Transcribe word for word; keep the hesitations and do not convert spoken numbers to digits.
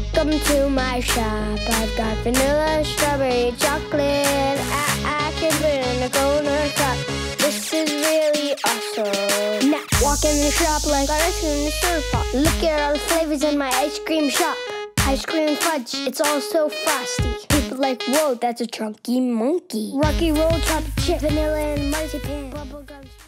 Welcome to my shop. I've got vanilla, strawberry, chocolate. I, I can put it in a corner cup. This is really awesome. Now walk in the shop like got ice cream in the soda pop. Look at all the flavors in my ice cream shop. Ice cream fudge, it's all so frosty. People like, whoa, that's a chunky monkey. Rocky roll, chocolate chip, vanilla and marzipan, bubblegum.